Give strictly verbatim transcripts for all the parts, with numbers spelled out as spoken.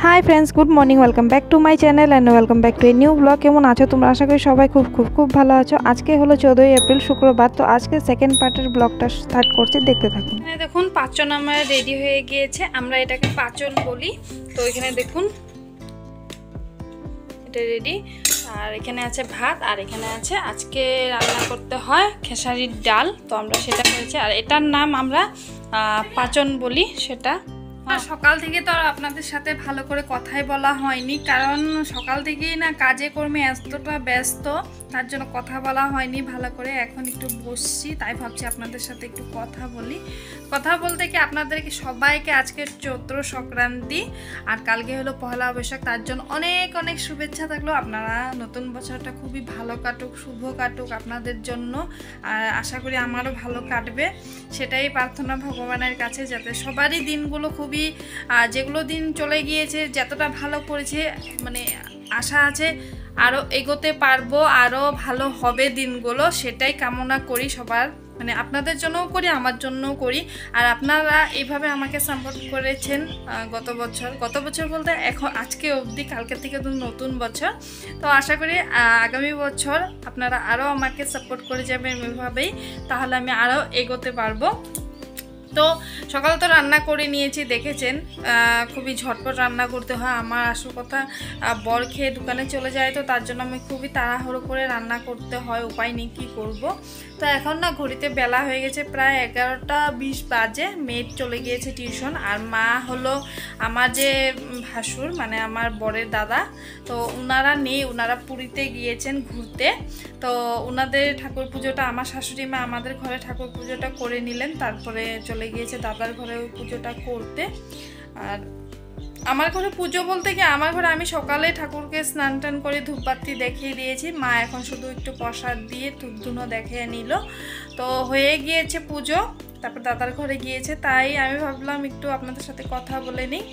High friends good morning welcome back to my channel and welcome back to a new blog. केमन आछो तोमरा? आशा करी सबाई खूब खूब खूब भालो आछो। आज के हलो चौदह एप्रिल शुक्रवार। तो आज के सेकेंड पार्टर ब्लगटा स्टार्ट करछि, देखते थाकुन। এখানে দেখুন পাঁচন আমার রেডি হয়ে গিয়েছে, আমরা এটাকে পাঁচন বলি। তো এখানে দেখুন এটা রেডি, আর এখানে আছে ভাত, আর এখানে আছে আজকে রান্না করতে হয় খেসারির ডাল। তো আমরা সেটা করেছি, আর এটার নাম আমরা পাঁচন বলি। সেটা সকাল থেকে তো আর আপনাদের সাথে ভালো করে কথাই বলা হয়নি, কারণ সকাল থেকেই না কাজে কর্মে এতটা ব্যস্ত, তার জন্য কথা বলা হয়নি ভালো করে। এখন একটু বসছি, তাই ভাবছি আপনাদের সাথে একটু কথা বলি। কথা বলতে কি আপনাদেরকে সবাইকে আজকে চৈত্র সংক্রান্তি আর কালকে হলো পহেলা বৈশাখ, তার জন্য অনেক অনেক শুভেচ্ছা থাকলো। আপনারা নতুন বছরটা খুবই ভালো কাটুক, শুভ কাটুক আপনাদের জন্য, আর আশা করি আমারও ভালো কাটবে। সেটাই প্রার্থনা ভগবানের কাছে, যাতে সবারই দিনগুলো খুবই যেগুলো দিন চলে গিয়েছে যতটা ভালো করেছে, মানে আশা আছে আরও এগোতে পারবো, আরও ভালো হবে দিনগুলো, সেটাই কামনা করি সবার। মানে আপনাদের জন্যও করি, আমার জন্যও করি। আর আপনারা এইভাবে আমাকে সাপোর্ট করেছেন গত বছর গত বছর বলতে এখন আজকে অবধি, কালকে থেকে তো নতুন বছর। তো আশা করি আগামী বছর আপনারা আরও আমাকে সাপোর্ট করে যাবেন এভাবেই, তাহলে আমি আরও এগোতে পারবো। তো সকালে তো রান্না করে নিয়েছি, দেখেছেন খুবই ঝটপট রান্না করতে হয়। আমার আসল কথা বর খেয়ে দোকানে চলে যায়, তো তার জন্য আমি খুবই তাড়াহুড়ো করে রান্না করতে হয়, উপায় নেই কী করবো। তো এখন না ঘড়িতে বেলা হয়ে গেছে, প্রায় এগারোটা বিশ বাজে। মেয়ের চলে গিয়েছে টিউশন, আর মা হলো আমার যে ভাসুর, মানে আমার বরের দাদা, তো ওনারা নেই, ওনারা পুরীতে গিয়েছেন ঘুরতে। তো ওনাদের ঠাকুর পুজোটা, আমার শাশুড়ি মা আমাদের ঘরে ঠাকুর পুজোটা করে নিলেন, তারপরে চলে গিয়েছে দাদার ঘরে ওই পুজোটা করতে। আর আমার ঘরে পুজো বলতে কি, আমার ঘরে আমি সকালে ঠাকুরকে স্নান টান করে ধূপবাতি দেখিয়ে দিয়েছি, মা এখন শুধু একটু প্রসাদ দিয়ে ধূপ ধুনো দেখিয়ে নিল। তো হয়ে গিয়েছে পুজো, তারপর দাদার ঘরে গিয়েছে, তাই আমি ভাবলাম একটু আপনাদের সাথে কথা বলে নিই।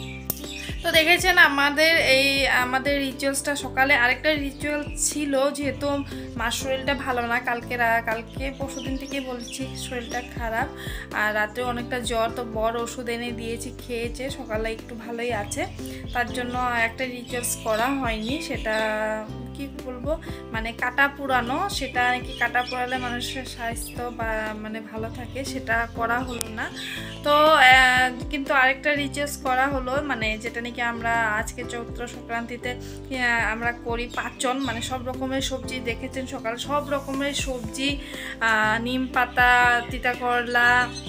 তো দেখেছেন আমাদের এই আমাদের রিচুয়ালসটা সকালে। আরেকটা রিচুয়াল ছিল, যেহেতু মার শরীরটা ভালো না, কালকে কালকে পরশু দিন থেকে বলছি শরীরটা খারাপ, আর রাত্রে অনেকটা জ্বর, তো বড় ওষুধ এনে দিয়েছি, খেয়েছে, সকালে একটু ভালোই আছে। তার জন্য একটা রিচুয়ালস করা হয়নি, সেটা কি বলবো, মানে কাটা পুরানো, সেটা নাকি কাটা পুরালে মানুষের স্বাস্থ্য বা মানে ভালো থাকে, সেটা করা হলো না। তো কিন্তু আরেকটা রিচার্জ করা হলো, মানে যেটা নাকি আমরা আজকে চৈত্র সংক্রান্তিতে আমরা করি পাচন, মানে সব রকমের সবজি, দেখেছেন সকাল সব রকমের সবজি, নিম পাতা, তিতা করলা,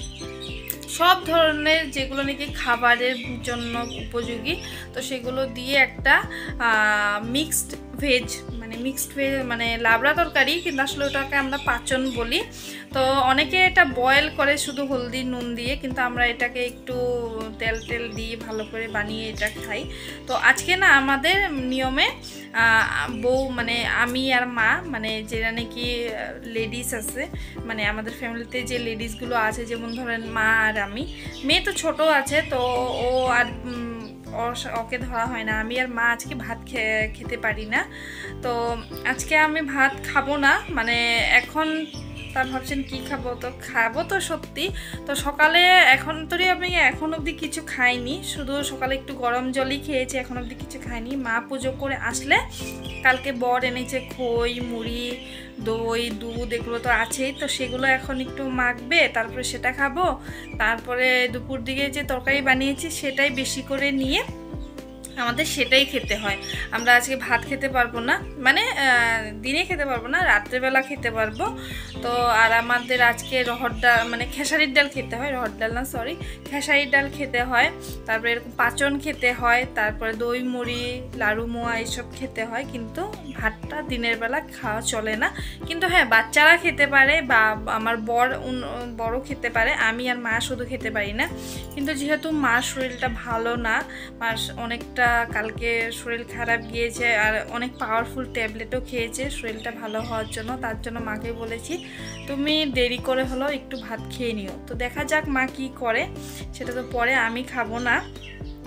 সব ধরনের যেগুলো নাকি খাবারের জন্য উপযোগী, তো সেগুলো দিয়ে একটা মিক্সড ভেজ, মানে মিক্সড ভেজ মানে লাবড়া তরকারি, কিন্তু আসলে ওটাকে আমরা পাচন বলি। তো অনেকে এটা বয়েল করে শুধু হলদি নুন দিয়ে, কিন্তু আমরা এটাকে একটু তেল তেল দিয়ে ভালো করে বানিয়ে এটা খাই। তো আজকে না আমাদের নিয়মে বউ, মানে আমি আর মা, মানে যেটা নাকি লেডিস আছে, মানে আমাদের ফ্যামিলিতে যে লেডিসগুলো আছে, যেমন ধরেন মা আর আমি, মেয়ে তো ছোট আছে, তো ও আর ওকে ধরা হয় না, আমি আর মা আজকে ভাত খেতে পারি না। তো আজকে আমি ভাত খাবো না, মানে এখন তা ভাবছেন কি খাবো, তো খাবো তো সত্যি। তো সকালে এখন তো আমি এখন অবধি কিছু খাইনি, শুধু সকালে একটু গরম জলই খেয়েছি, এখন অবধি কিছু খাইনি। মা পুজো করে আসলে কালকে বর এনেছে খই, মুড়ি, দই, দুধ, এগুলো তো আছেই, তো সেগুলো এখন একটু মাখবে, তারপরে সেটা খাবো। তারপরে দুপুর দিকে যে তরকারি বানিয়েছি সেটাই বেশি করে নিয়ে আমাদের সেটাই খেতে হয়। আমরা আজকে ভাত খেতে পারবো না, মানে দিনে খেতে পারবো না, রাত্রেবেলা খেতে পারবো। তো আর আমাদের আজকে রহর ডাল, মানে খেসারির ডাল খেতে হয়, রহর ডাল না সরি খেসারির ডাল খেতে হয়, তারপরে এরকম পাচন খেতে হয়, তারপরে দই মুড়ি, লাড়ু মোয়া এইসব খেতে হয়, কিন্তু ভাতটা দিনের বেলা খাওয়া চলে না। কিন্তু হ্যাঁ, বাচ্চারা খেতে পারে বা আমার বর বড় খেতে পারে, আমি আর মা শুধু খেতে পারি না। কিন্তু যেহেতু মার শরীরটা ভালো না, মার অনেকটা কালকে শরীর খারাপ গিয়েছে, আর অনেক পাওয়ারফুল ট্যাবলেটও খেয়েছে শরীরটা ভালো হওয়ার জন্য, তার জন্য মাকে বলেছি তুমি দেরি করে হলো একটু ভাত খেয়ে নিও। তো দেখা যাক মা কি করে, সেটা তো পরে, আমি খাবো না।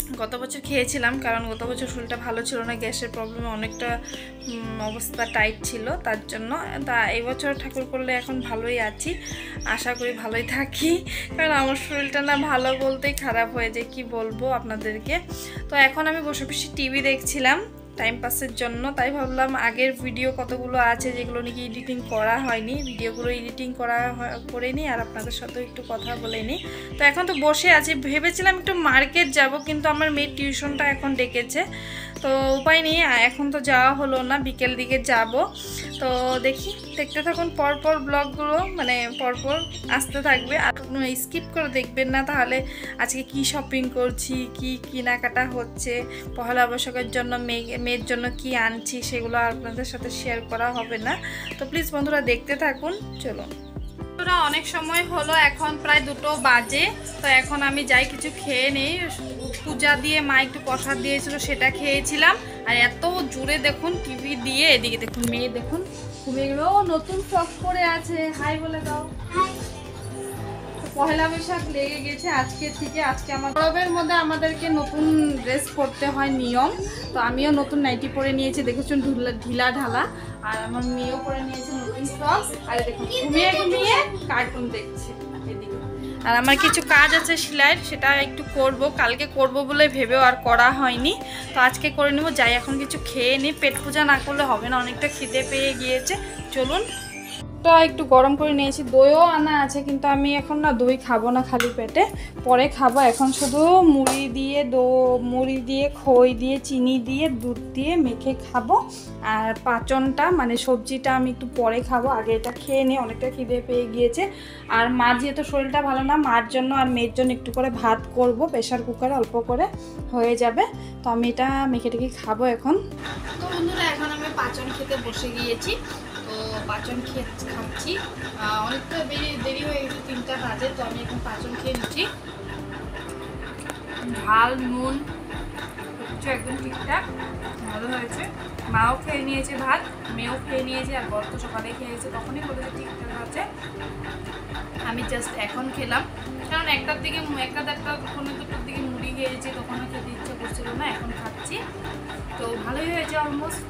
গত বছর খেয়েছিলাম, কারণ গত বছর শরীরটা ভালো ছিল না, গ্যাসের প্রবলেমে অনেকটা অবস্থা টাইট ছিল, তার জন্য। তা এই বছর ঠাকুর করলে এখন ভালোই আছি, আশা করি ভালোই থাকি, কারণ আমার শরীরটা না ভালো বলতেই খারাপ হয়ে যায়, কি বলবো আপনাদেরকে। তো এখন আমি বসে বসে টিভি দেখছিলাম টাইম পাসের জন্য, তাই ভাবলাম আগের ভিডিও কতগুলো আছে যেগুলো নাকি এডিটিং করা হয়নি, ভিডিওগুলো এডিটিং করা করে নিই আর আপনাদের সাথেও একটু কথা বলে নিই। তো এখন তো বসে আছি, ভেবেছিলাম একটু মার্কেট যাব, কিন্তু আমার মেয়ের টিউশনটা এখন ডেকেছে, তো উপায় নেই, এখন তো যাওয়া হলো না, বিকেল দিকে যাব। তো দেখি, দেখতে থাকুন পরপর ব্লগগুলো, মানে পরপর আসতে থাকবে, আর স্কিপ করে দেখবেন না, তাহলে আজকে কি শপিং করছি, কি কেনাকাটা হচ্ছে, পহেলা বৈশাখের জন্য মেয়ে মেয়ের জন্য কি আনছি, সেগুলো আপনাদের সাথে শেয়ার করা হবে না। তো প্লিজ বন্ধুরা দেখতে থাকুন, চলুন। বন্ধুরা অনেক সময় হলো, এখন প্রায় দুটো বাজে, তো এখন আমি যাই কিছু খেয়ে নেই। পূজা দিয়ে মা একটু প্রসাদ দিয়েছিল, সেটা খেয়েছিলাম, আর এত জোরে দেখুন টিভি দিয়ে, এদিকে দেখুন মেয়ে দেখুন ঘুমিয়ে গেল, নতুন ফ্রক পরে আছে, হাই বলে দাও। পহেলা বৈশাখ লেগে গেছে আজকে থেকে, আজকে আমার পরবের মধ্যে আমাদেরকে নতুন ড্রেস পরতে হয় নিয়ম, তো আমিও নতুন নাইটি পরে নিয়েছি, দেখেছেন ঢিলা ঢালা, আর আমার মেয়েও পরে নিয়েছে নতুন ফ্রক, আর দেখুন ঘুমিয়ে ঘুমিয়ে কার্টুন দেখছে এদিকে। আর আমার কিছু কাজ আছে সেলাইয়ের, সেটা একটু করব, কালকে করব বলে ভেবেও আর করা হয়নি, তো আজকে করে নেব। যাই এখন কিছু খেয়ে নিই, পেট পূজা না করলে হবে না, অনেকটা খিদে পেয়ে গিয়েছে। চলুন, একটু গরম করে নিয়েছি, দইও আনা আছে, কিন্তু আমি এখন না দই খাবো না খালি পেটে, পরে খাবো। এখন শুধু মুড়ি দিয়ে দো মুড়ি দিয়ে খই দিয়ে চিনি দিয়ে দুধ দিয়ে মেখে খাবো, আর পাচনটা মানে সবজিটা আমি একটু পরে খাবো, আগে এটা খেয়ে নিই, অনেকটা খিদে পেয়ে গিয়েছে। আর মার যেহেতু শরীরটা ভালো না, মার জন্য আর মেয়ের জন্য একটু করে ভাত করব, প্রেশার কুকারে অল্প করে হয়ে যাবে, তো আমি এটা মেখে টেখে খাবো এখন। তো বন্ধুরা এখন আমি পাচন খেতে বসে গিয়েছি, তো পাচন খেয়ে খাচ্ছি, অনেকটা দেরি দেরি হয়ে গেছে, তিনটা বাজে, তো আমি এখন পাচন খেয়ে নিচ্ছি। ঝাল নুন হচ্ছে একদম ঠিকঠাক, ভালো হয়েছে। মাও খেয়ে নিয়েছে ভাত, মেয়েও খেয়ে নিয়েছে, আর বর তো সকালে খেয়েছে, তখনই বলেছে ঠিকঠাক আছে। আমি জাস্ট এখন খেলাম, কারণ একটার দিকে একটা দেড়টা কোনো দুটোর দিকে মুড়ি খেয়েছি, তখনও খেতে ইচ্ছে করছিল না, এখন খাচ্ছি, তো ভালোই হয়েছে অলমোস্ট।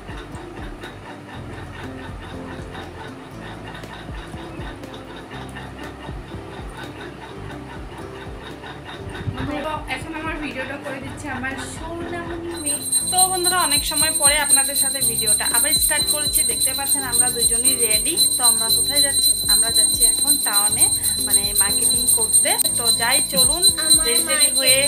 এখন আমার ভিডিওটা করে দিচ্ছে আমার সোনামণি মেয়ে। তো বন্ধুরা অনেক সময় পরে আপনাদের সাথে ভিডিওটা আবার স্টার্ট করেছি, দেখতে পাচ্ছেন আমরা দুজনই রেডি। তো আমরা কোথায় যাচ্ছি? আমরা যাচ্ছি এখন টাউনে, মানে মার্কেটিং করতে। তো যাই চলুন, দেরি হয়ে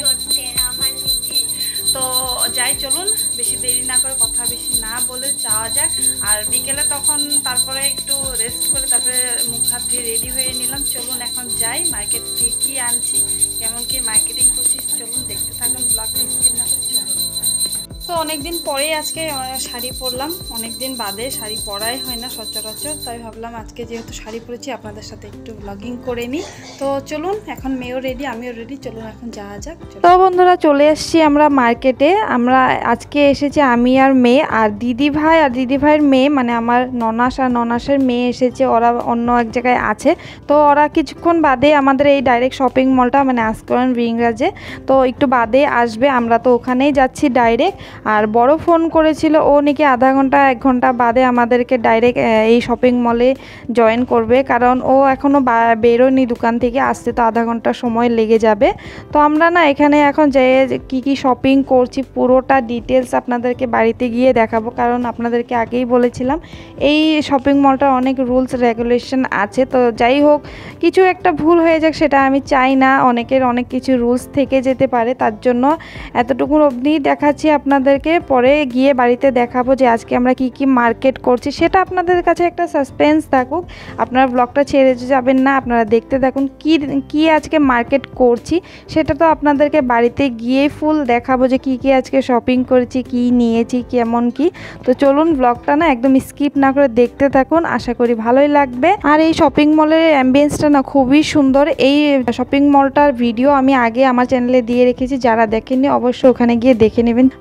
তো যাই চলুন, বেশি দেরি না করে, কথা বেশি না বলে যাওয়া যাক। আর বিকেলে তখন তারপরে একটু রেস্ট করে তারপরে মুখ হাত ধুয়ে রেডি হয়ে নিলাম। চলুন এখন যাই, মার্কেট থেকে কী আনছি, কেমন কি মার্কেটিং করছি, চলুন দেখতে থাকুন, ব্লগটা স্কিপ না করে চলুন। তো অনেকদিন পরে আজকে শাড়ি পরলাম, অনেকদিন বাদে শাড়ি পরাই হয় না সচরাচর, তাই ভাবলাম আজকে যেহেতু শাড়ি পরেছি আপনাদের সাথে একটু ব্লগিং করে নিই। তো চলুন, এখন মেয়েও রেডি, আমিও রেডি, চলুন এখন যাওয়া যাক। তো বন্ধুরা চলে এসেছি আমরা মার্কেটে। আমরা আজকে এসেছি আমি আর মেয়ে, আর দিদি ভাই আর দিদি ভাইয়ের মেয়ে, মানে আমার ননাস আর ননাসের মেয়ে এসেছে, ওরা অন্য এক জায়গায় আছে। তো ওরা কিছুক্ষণ বাদে আমাদের এই ডাইরেক্ট শপিং মলটা মানে আসকরণ রিংরাজে, তো একটু বাদে আসবে, আমরা তো ওখানেই যাচ্ছি ডাইরেক্ট। আর বড় ফোন করেছিল, ও নাকি আধা ঘন্টা এক ঘন্টা বাদে আমাদেরকে ডাইরেক্ট এই শপিং মলে জয়েন করবে, কারণ ও এখনও বেরোয়নি দোকান থেকে, আসতে তো আধা ঘন্টা সময় লেগে যাবে। তো আমরা না এখানে এখন যে কি কি শপিং করছি পুরোটা ডিটেলস আপনাদেরকে বাড়িতে গিয়ে দেখাবো, কারণ আপনাদেরকে আগেই বলেছিলাম এই শপিং মলটার অনেক রুলস রেগুলেশন আছে। তো যাই হোক, কিছু একটা ভুল হয়ে যাক সেটা আমি চাই না, অনেকের অনেক কিছু রুলস থেকে যেতে পারে, তার জন্য এতটুকু অবধি দেখাচ্ছি আপনাদেরকে, পরে গিয়ে বাড়িতে দেখাবো যে আজকে আমরা কি কি মার্কেট করছি, সেটা আপনাদের কাছে একটা সাসপেন্স থাকুক, আপনারা ব্লগটা ছেড়ে যাবেন না, আপনারা দেখতে থাকুন কি কি আজকে মার্কেট করছি, সেটা তো আপনাদেরকে বাড়িতে গিয়ে ফুল দেখাবো যে কি কি আজকে শপিং করেছি, কি নিয়েছি, কেমন কি। তো চলুন ব্লগটা না একদম স্কিপ না করে দেখতে থাকুন, আশা করি ভালোই লাগবে। আর এই শপিং মলের অ্যাম্বিয়েন্সটা না খুবই সুন্দর। এই শপিং মলটার ভিডিও আমি আগে আমার চ্যানেলে দিয়ে রেখেছি, যারা দেখেননি অবশ্যই ওখানে গিয়ে দেখে নেবেন, ভালো লাগলে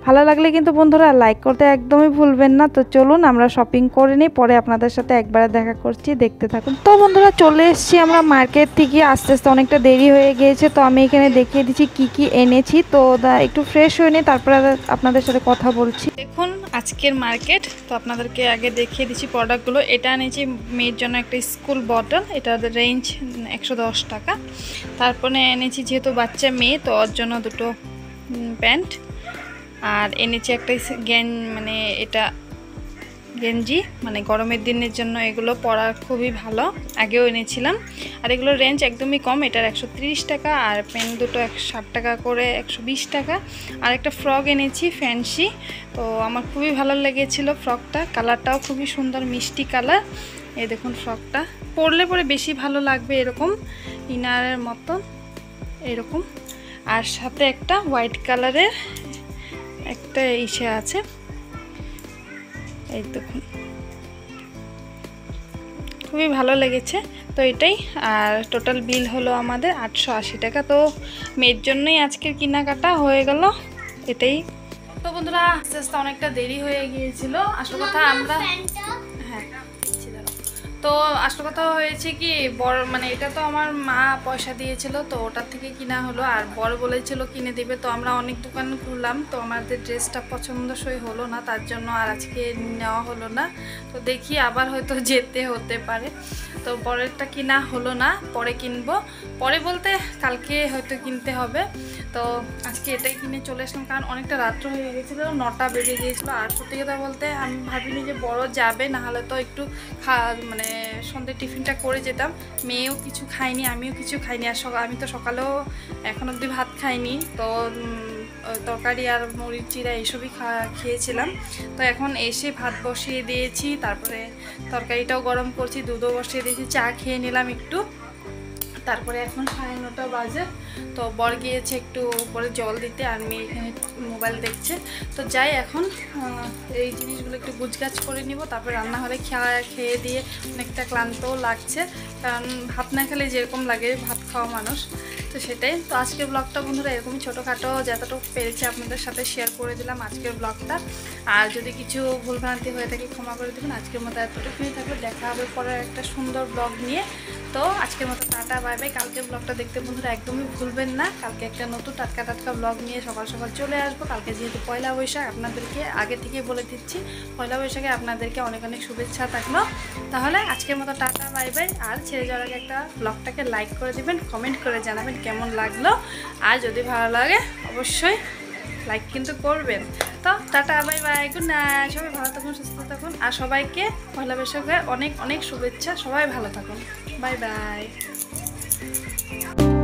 কিন্তু বন্ধুরা লাইক করতে একদমই ভুলবেন না। তো চলুন আমরা শপিং করে নিই, পরে আপনাদের সাথে একবারে দেখা করছি, দেখতে থাকুন। তো বন্ধুরা চলে এসেছি আমরা মার্কেট থেকে, আস্তে আস্তে অনেকটা দেরি হয়ে গিয়েছে। তো আমি এখানে দেখিয়ে দিচ্ছি কি কি এনেছি। তো একটু ফ্রেশ হয়ে নিই, তারপরে আপনাদের সাথে কথা বলছি। দেখুন আজকের মার্কেট, তো আপনাদেরকে আগে দেখিয়ে দিচ্ছি প্রোডাক্টগুলো। এটা এনেছি মেয়ের জন্য একটা স্কুল বটল, এটার রেঞ্জ একশো দশ টাকা। তারপরে এনেছি যেহেতু বাচ্চা মেয়ে, তো ওর জন্য দুটো প্যান্ট, আর এনেছি একটা গেন মানে এটা গেঞ্জি, মানে গরমের দিনের জন্য এগুলো পরা খুবই ভালো, আগেও এনেছিলাম। আর এগুলোর রেঞ্জ একদমই কম, এটার একশো তিরিশ টাকা, আর প্যান্ট দুটো একশো ষাট টাকা করে একশো বিশ টাকা। আর একটা ফ্রক এনেছি ফ্যান্সি, তো আমার খুবই ভালো লেগেছিলো ফ্রকটা, কালারটাও খুবই সুন্দর মিষ্টি কালার। এই দেখুন ফ্রকটা পরলে পরে বেশি ভালো লাগবে, এরকম ইনারের মতন এরকম। আর সাথে একটা হোয়াইট কালারের একটা ইসে আছে, এই দেখুন খুবই ভালো লেগেছে। তো এটাই, আর টোটাল বিল হলো আমাদের আটশো আশি টাকা। তো মেয়ের জন্যই আজকের কেনাকাটা হয়ে গেল এটাই। তো বন্ধুরা আস্তে আস্তে অনেকটা দেরি হয়ে গিয়েছিল। আসল কথা আমরা হ্যাঁ তো আসল কথা হয়েছে কি, বড় মানে এটা তো আমার মা পয়সা দিয়েছিল, তো ওটার থেকে কিনা হলো। আর বড় বলেছিল কিনে দিবে, তো আমরা অনেক দোকান ঘুরলাম, তো আমাদের ড্রেসটা পছন্দসই হলো না, তার জন্য আর আজকে নেওয়া হলো না। তো দেখি আবার হয়তো যেতে হতে পারে। তো পরেরটা কিনা হলো না, পরে কিনবো, পরে বলতে কালকে হয়তো কিনতে হবে। তো আজকে এটাই কিনে চলে আসলাম, কারণ অনেকটা রাত্র হয়ে গেছিলো, নটা বেজে গিয়েছিলো। আর সত্যি কথা বলতে আমি ভাবিনি যে বড় যাবে, নাহলে তো একটু খা মানে সন্ধ্যে টিফিনটা করে যেতাম। মেয়েও কিছু খায়নি, আমিও কিছু খাইনি। আর সকাল আমি তো সকালেও এখন অবধি ভাত খাইনি, তো তরকারি আর মুড়ির চিরা এইসবই খা খেয়েছিলাম। তো এখন এসে ভাত বসিয়ে দিয়েছি, তারপরে তরকারিটাও গরম করছি, দুধও বসিয়ে দিয়েছি, চা খেয়ে নিলাম একটু। তারপরে এখন সাড়ে নটা বাজে, তো বর গিয়েছে একটু পরে জল দিতে, আর মেয়ে এখানে মোবাইল দেখছে। তো যাই এখন এই জিনিসগুলো একটু গুছগাছ করে নিব, তারপরে রান্নাঘরে খেয়া খেয়ে দিয়ে অনেকটা ক্লান্তও লাগছে, কারণ ভাত না খেলে যেরকম লাগে ভাত খাওয়া মানুষ, তো সেটাই। তো আজকের ব্লগটা বন্ধুরা এরকমই ছোটোখাটো যতটুকু পেরেছি আপনাদের সাথে শেয়ার করে দিলাম আজকের ব্লগটা। আর যদি কিছু ভুলভ্রান্তি হয়ে থাকে ক্ষমা করে দেবেন। আজকের মতো এতটুকুই থাকবে, দেখা হবে পরে একটা সুন্দর ব্লগ নিয়ে। তো আজকের মতো টাটা বাই বাই। কালকে ব্লগটা দেখতে বন্ধুরা একদমই ভুলবেন না, কালকে একটা নতুন টাটকা টাটকা ব্লগ নিয়ে সকাল সকাল চলে আসবো। কালকে যেহেতু পয়লা বৈশাখ, আপনাদেরকে আগে থেকে বলে দিচ্ছি পয়লা বৈশাখে আপনাদেরকে অনেক অনেক শুভেচ্ছা থাকলো। তাহলে আজকের মতো টাটা বাই বাই। আর ছেড়ে যাওয়ার আগে একটা ব্লগটাকে লাইক করে দিবেন, কমেন্ট করে জানাবেন কেমন লাগলো, আর যদি ভালো লাগে অবশ্যই লাইক কিন্তু করবেন। তো tata bye bye, good night. সবাই ভালো থাকুন, সুস্থ থাকুন, আর সবাইকে পয়লা বৈশাখে অনেক অনেক শুভেচ্ছা। সবাই ভালো থাকুন, বাই বাই।